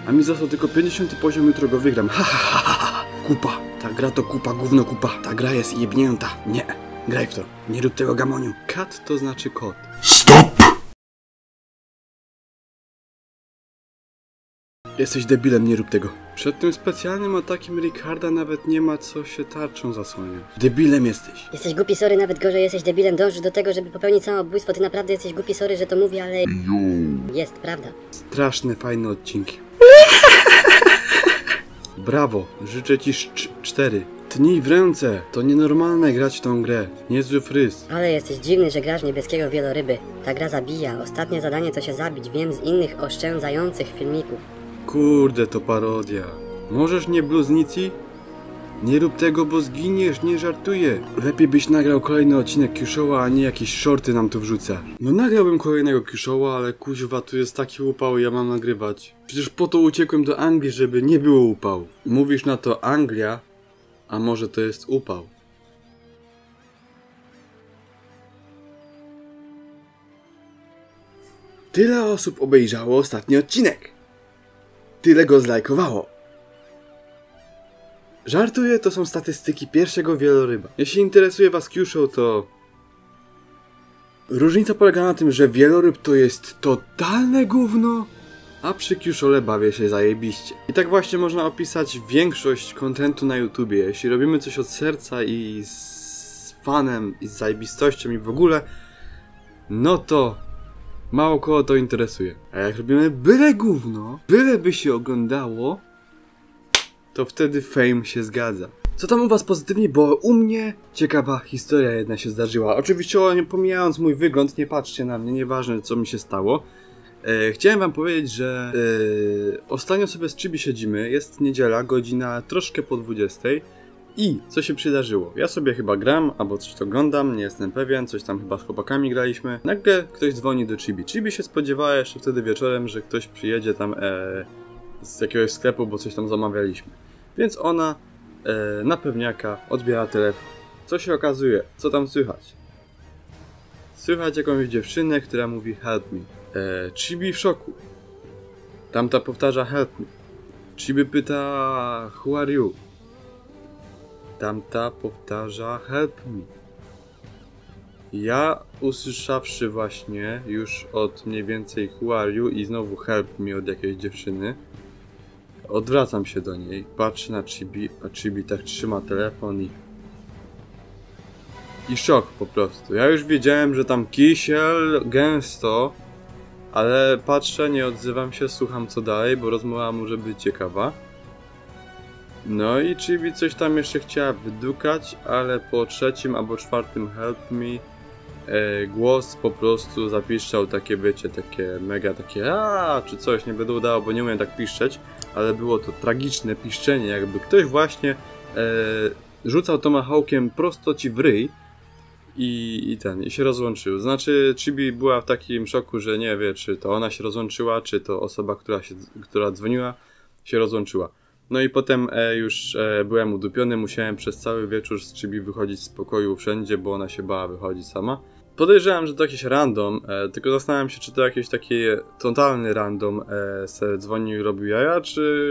A mi został tylko 50 poziom, jutro go wygram. Ha, ha, ha, ha, ha. Kupa. Ta gra to kupa, gówno kupa. Ta gra jest jebnięta. Nie. Graj w to. Nie rób tego, gamoniu. Kat to znaczy kot. Stop! Jesteś debilem, nie rób tego. Przed tym specjalnym atakiem Ricarda nawet nie ma co się tarczą zasłaniać. Debilem jesteś. Jesteś głupi, sorry, nawet gorzej, jesteś debilem, dążysz do tego, żeby popełnić samobójstwo. Ty naprawdę jesteś głupi, sorry, że to mówię, ale... Jest, prawda. Straszne, fajne odcinki. Brawo, życzę ci 4. Tnij w ręce, to nienormalne grać w tą grę. Niezły fryz. Ale jesteś dziwny, że grasz niebieskiego wieloryby. Ta gra zabija. Ostatnie zadanie to się zabić. Wiem z innych oszczędzających filmików. Kurde, to parodia. Możesz nie bluznici? Nie rób tego, bo zginiesz, nie żartuję. Lepiej byś nagrał kolejny odcinek Q-Showa, a nie jakieś shorty nam tu wrzuca. No nagrałbym kolejnego Q-Showa, ale kuźwa, tu jest taki upał i ja mam nagrywać. Przecież po to uciekłem do Anglii, żeby nie było upału. Mówisz na to Anglia, a może to jest upał. Tyle osób obejrzało ostatni odcinek. Tyle go zlajkowało. Żartuję, to są statystyki pierwszego wieloryba. Jeśli interesuje was Q-Show, to... Różnica polega na tym, że wieloryb to jest totalne gówno, a przy Q-Show'le bawię się zajebiście. I tak właśnie można opisać większość kontentu na YouTubie. Jeśli robimy coś od serca i z fanem, i z zajebistością i w ogóle, no to mało kogo to interesuje. A jak robimy byle gówno, byle by się oglądało, to wtedy fame się zgadza. Co tam u was pozytywnie, bo u mnie ciekawa historia jedna się zdarzyła. Oczywiście pomijając mój wygląd, nie patrzcie na mnie, nieważne co mi się stało. Chciałem wam powiedzieć, że ostatnio sobie z Chibi siedzimy, jest niedziela, godzina troszkę po 20 i co się przydarzyło? Ja sobie chyba gram, albo coś to oglądam, nie jestem pewien, coś tam chyba z chłopakami graliśmy. Nagle ktoś dzwoni do Chibi. Chibi się spodziewała jeszcze wtedy wieczorem, że ktoś przyjedzie tam z jakiegoś sklepu, bo coś tam zamawialiśmy. Więc ona na pewniaka odbiera telefon. Co się okazuje? Co tam słychać? Słychać jakąś dziewczynę, która mówi help me. Chibi w szoku. Tamta powtarza help me. Chibi pyta who are you? Tamta powtarza help me. Ja usłyszawszy właśnie już od mniej więcej who are you i znowu help me od jakiejś dziewczyny, odwracam się do niej, patrzę na Chibi, a Chibi tak trzyma telefon i szok po prostu. Ja już wiedziałem, że tam kisiel gęsto, ale patrzę, nie odzywam się, słucham co dalej, bo rozmowa może być ciekawa. No i Chibi coś tam jeszcze chciała wydukać, ale po trzecim albo czwartym help me głos po prostu zapiszczał takie, wiecie, takie mega takie czy coś, nie będę udało, bo nie umiem tak piszczeć, ale było to tragiczne piszczenie, jakby ktoś właśnie rzucał tomahawkiem prosto ci w ryj i się rozłączył. Znaczy Chibi była w takim szoku, że nie wie, czy to ona się rozłączyła, czy to osoba, która dzwoniła, się rozłączyła. No i potem już byłem udupiony, musiałem przez cały wieczór z Chibi wychodzić z pokoju wszędzie, bo ona się bała wychodzić sama. Podejrzewam, że to jakiś random, tylko zastanawiam się, czy to jakiś taki totalny random se dzwonił i robił jaja,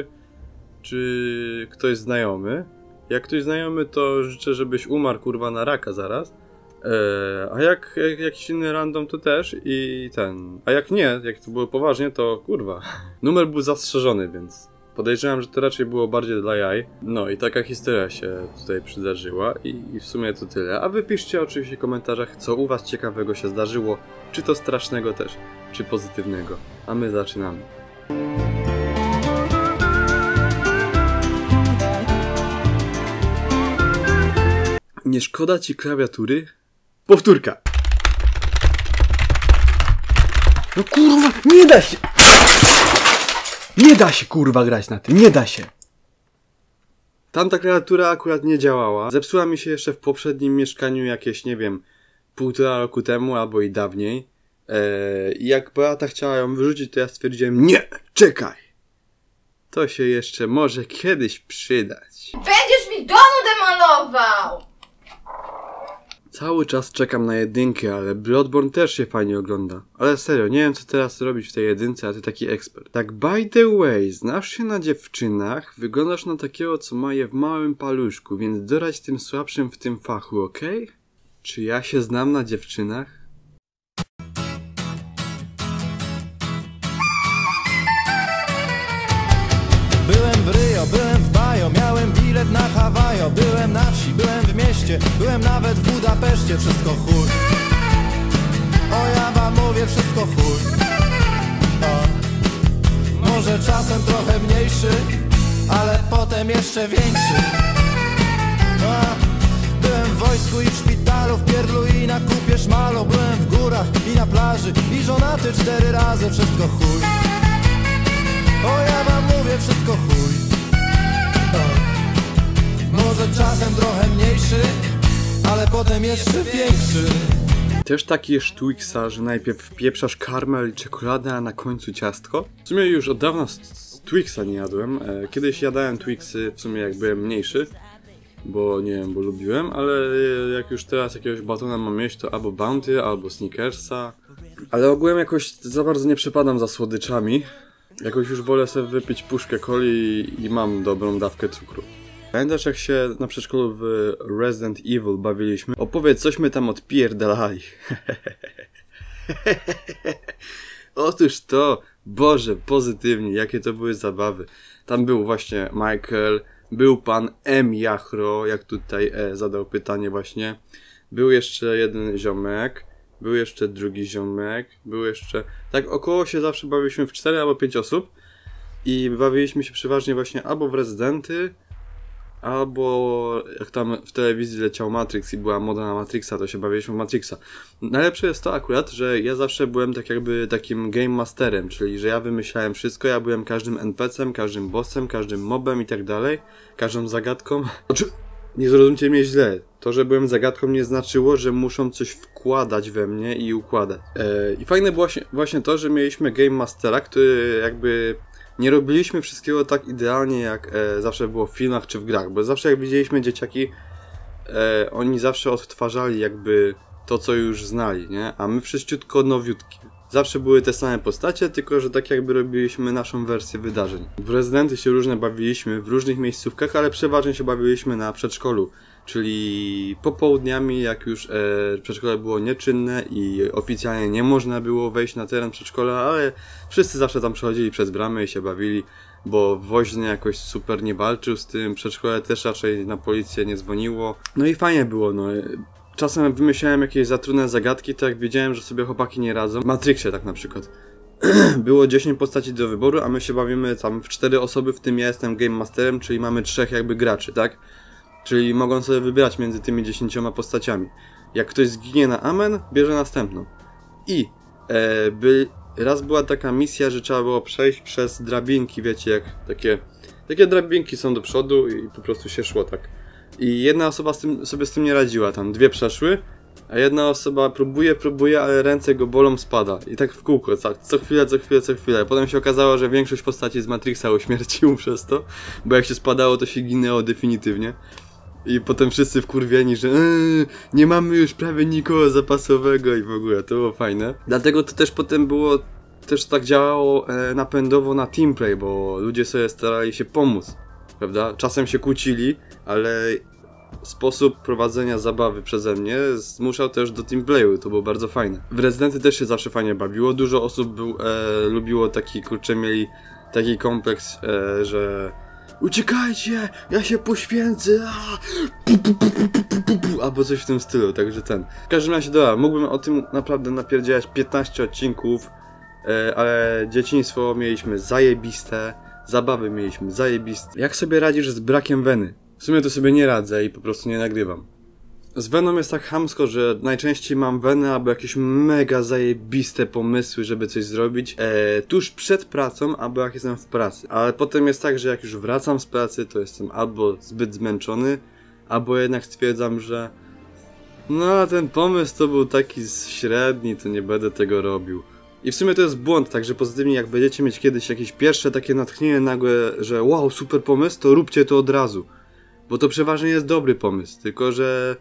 czy ktoś znajomy. Jak ktoś znajomy, to życzę, żebyś umarł kurwa na raka zaraz. A jak jakiś inny random, to też a jak nie, jak to było poważnie, to kurwa. Numer był zastrzeżony, więc podejrzewam, że to raczej było bardziej dla jaj. No i taka historia się tutaj przydarzyła i w sumie to tyle. A wy piszcie oczywiście w komentarzach, co u was ciekawego się zdarzyło. Czy to strasznego też, czy pozytywnego. A my zaczynamy. Nie szkoda ci klawiatury? Powtórka! No kurwa, nie da się! Nie da się kurwa grać na tym, nie da się! Tamta klawiatura akurat nie działała. Zepsuła mi się jeszcze w poprzednim mieszkaniu jakieś, nie wiem, 1,5 roku temu albo i dawniej. I jak Beata chciała ją wyrzucić, to ja stwierdziłem, nie, czekaj! To się jeszcze może kiedyś przydać. Będziesz mi domu demolował! Cały czas czekam na jedynkę, ale Bloodborne też się fajnie ogląda. Ale serio, nie wiem co teraz robić w tej jedynce, a ty taki ekspert. Tak by the way, znasz się na dziewczynach, wyglądasz na takiego, co ma je w małym paluszku, więc doradź tym słabszym w tym fachu, okej? Czy ja się znam na dziewczynach? Byłem w Rio, byłem w Bajo, miałem bilet na Hawajo. Byłem na wsi, byłem w mieście, byłem nawet w Budapeszcie. Wszystko chuj. O, ja wam mówię, wszystko chuj. O, może czasem trochę mniejszy, ale potem jeszcze większy. O, byłem w wojsku i w szpitalu, w pierdlu i na kupie szmalu. Byłem w górach i na plaży i żonaty 4 razy. Wszystko chuj. O, ja wam mówię, wszystko chuj. O, może czasem trochę mniejszy, ale potem jeszcze większy. Też taki jesz Twixa, że najpierw wpieprzasz karmel i czekoladę, a na końcu ciastko? W sumie już od dawna Twixa nie jadłem. Kiedyś jadałem Twixy, w sumie jak byłem mniejszy, bo nie wiem, bo lubiłem, ale jak już teraz jakiegoś batona mam jeść, to albo Bounty, albo Snickersa. Ale ogółem jakoś za bardzo nie przepadam za słodyczami. Jakoś już wolę sobie wypić puszkę coli i mam dobrą dawkę cukru. Pamiętasz jak się na przedszkolu w Resident Evil bawiliśmy? Opowiedz, cośmy tam odpierdalali. Otóż to, Boże, pozytywnie, jakie to były zabawy. Tam był właśnie Michael, był pan M. Jachro, jak tutaj zadał pytanie właśnie. Był jeszcze jeden ziomek. Był jeszcze drugi ziomek, był jeszcze... Tak około się zawsze bawiliśmy w 4 albo 5 osób i bawiliśmy się przeważnie właśnie albo w Rezydenty, albo jak tam w telewizji leciał Matrix i była moda na Matrixa, to się bawiliśmy w Matrixa. Najlepsze jest to akurat, że ja zawsze byłem tak jakby takim game masterem, czyli że ja wymyślałem wszystko, ja byłem każdym NPC-em, każdym bossem, każdym mobem i tak dalej, każdą zagadką. Nie zrozumcie mnie źle. To, że byłem zagadką nie znaczyło, że muszą coś wkładać we mnie i układać. I fajne było właśnie to, że mieliśmy Game Mastera, który jakby nie robiliśmy wszystkiego tak idealnie, jak zawsze było w filmach czy w grach. Bo zawsze jak widzieliśmy dzieciaki, oni zawsze odtwarzali jakby to, co już znali, nie? A my wszyściutko nowiutki. Zawsze były te same postacie, tylko że tak jakby robiliśmy naszą wersję wydarzeń. W Rezydenty się różne bawiliśmy w różnych miejscówkach, ale przeważnie się bawiliśmy na przedszkolu. Czyli popołudniami, jak już przedszkole było nieczynne i oficjalnie nie można było wejść na teren przedszkola, ale wszyscy zawsze tam przechodzili przez bramę i się bawili, bo woźny jakoś super nie walczył z tym, przedszkole też raczej na policję nie dzwoniło. No i fajnie było, no. Czasem wymyślałem jakieś zatrudne zagadki, to jak wiedziałem, że sobie chłopaki nie radzą. W Matrixie tak na przykład. Było 10 postaci do wyboru, a my się bawimy tam w 4 osoby, w tym ja jestem Game Masterem, czyli mamy 3 jakby graczy, tak? Czyli mogą sobie wybierać między tymi 10 postaciami. Jak ktoś zginie na amen, bierze następną. I raz była taka misja, że trzeba było przejść przez drabinki, wiecie, jak takie drabinki są do przodu i po prostu się szło tak. I jedna osoba sobie z tym nie radziła, tam 2 przeszły, a jedna osoba próbuje, ale ręce go bolą, spada. I tak w kółko, co chwilę. Potem się okazało, że większość postaci z Matrixa uśmiercił przez to, bo jak się spadało, to się ginęło definitywnie. I potem wszyscy wkurwieni, że nie mamy już prawie nikogo zapasowego i w ogóle, to było fajne. Dlatego to też potem było, też tak działało napędowo na teamplay, bo ludzie sobie starali się pomóc, prawda? Czasem się kłócili, ale sposób prowadzenia zabawy przeze mnie zmuszał też do teamplayu, to było bardzo fajne. W Rezydenty też się zawsze fajnie bawiło, dużo osób lubiło taki, kurczę, mieli taki kompleks, że uciekajcie, ja się poświęcę, albo coś w tym stylu, także ten. W każdym razie, dobra, mógłbym o tym naprawdę napierdzielać 15 odcinków, ale dzieciństwo mieliśmy zajebiste, zabawy mieliśmy zajebiste. Jak sobie radzisz z brakiem weny? W sumie to sobie nie radzę i po prostu nie nagrywam. Z weną jest tak chamsko, że najczęściej mam wenę albo jakieś mega zajebiste pomysły, żeby coś zrobić tuż przed pracą, albo jak jestem w pracy. Ale potem jest tak, że jak już wracam z pracy, to jestem albo zbyt zmęczony, albo jednak stwierdzam, że no ten pomysł to był taki średni, to nie będę tego robił. I w sumie to jest błąd, także pozytywnie jak będziecie mieć kiedyś jakieś pierwsze takie natchnienie nagłe, że wow, super pomysł, to róbcie to od razu. Bo to przeważnie jest dobry pomysł, tylko że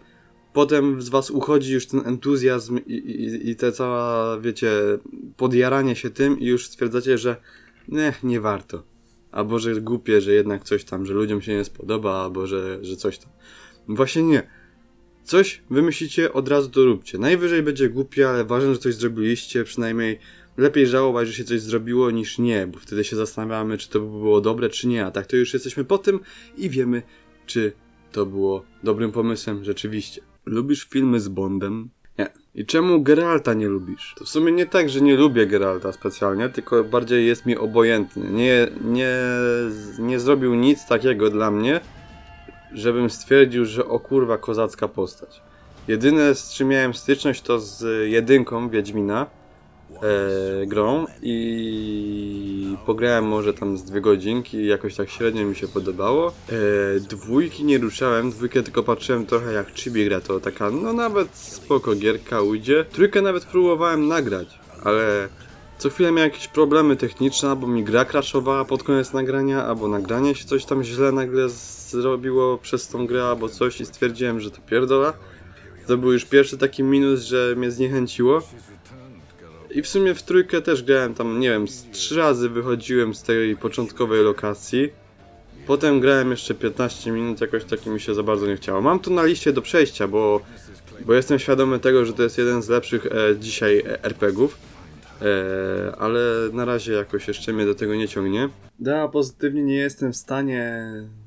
potem z was uchodzi już ten entuzjazm i ta cała, wiecie, podjaranie się tym i już stwierdzacie, że nie warto. Albo że głupie, że jednak coś tam, że ludziom się nie spodoba, albo że coś tam. Właśnie nie. Coś wymyślicie, od razu to róbcie. Najwyżej będzie głupie, ale ważne, że coś zrobiliście, przynajmniej lepiej żałować, że się coś zrobiło, niż nie, bo wtedy się zastanawiamy, czy to było dobre, czy nie, a tak to już jesteśmy po tym i wiemy, czy to było dobrym pomysłem rzeczywiście. Lubisz filmy z Bondem? Nie. I czemu Geralta nie lubisz? To w sumie nie tak, że nie lubię Geralta specjalnie, tylko bardziej jest mi obojętny. Nie zrobił nic takiego dla mnie, żebym stwierdził, że o kurwa, kozacka postać. Jedyne, z czym miałem styczność, to z jedynką Wiedźmina grą i pograłem może tam z 2 godzinki i jakoś tak średnio mi się podobało. Dwójki nie ruszałem, dwójkę tylko patrzyłem trochę jak Chibi gra, to taka no nawet spoko gierka ujdzie. Trójkę nawet próbowałem nagrać, ale co chwilę miałem jakieś problemy techniczne, albo mi gra crashowała pod koniec nagrania, albo nagranie się coś tam źle nagle zrobiło przez tą grę, albo coś i stwierdziłem, że to pierdola. To był już pierwszy taki minus, że mnie zniechęciło. I w sumie w trójkę też grałem tam, nie wiem, 3 razy wychodziłem z tej początkowej lokacji. Potem grałem jeszcze 15 minut, jakoś tak mi się za bardzo nie chciało. Mam to na liście do przejścia, bo jestem świadomy tego, że to jest jeden z lepszych dzisiaj RPG-ów. Ale na razie jakoś jeszcze mnie do tego nie ciągnie. Da, pozytywnie nie jestem w stanie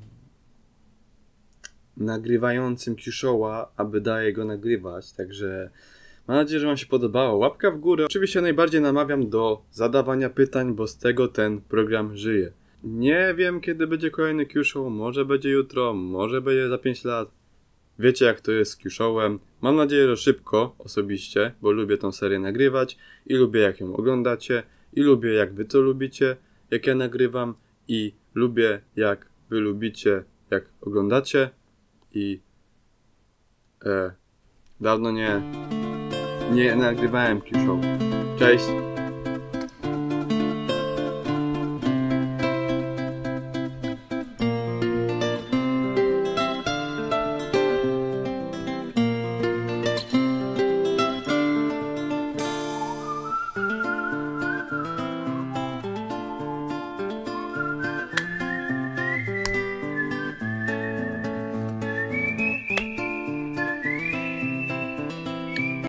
nagrywającym Q-Showa, aby daje go nagrywać, także mam nadzieję, że wam się podobało. Łapka w górę. Oczywiście najbardziej namawiam do zadawania pytań, bo z tego ten program żyje. Nie wiem, kiedy będzie kolejny Q-Show, może będzie jutro, może będzie za 5 lat. Wiecie, jak to jest z Q-Showem. Mam nadzieję, że szybko, osobiście, bo lubię tą serię nagrywać i lubię, jak ją oglądacie i lubię, jak wy to lubicie, jak ja nagrywam i lubię, jak wy lubicie, jak oglądacie i dawno nie nagrywałem Q-Show. Cześć!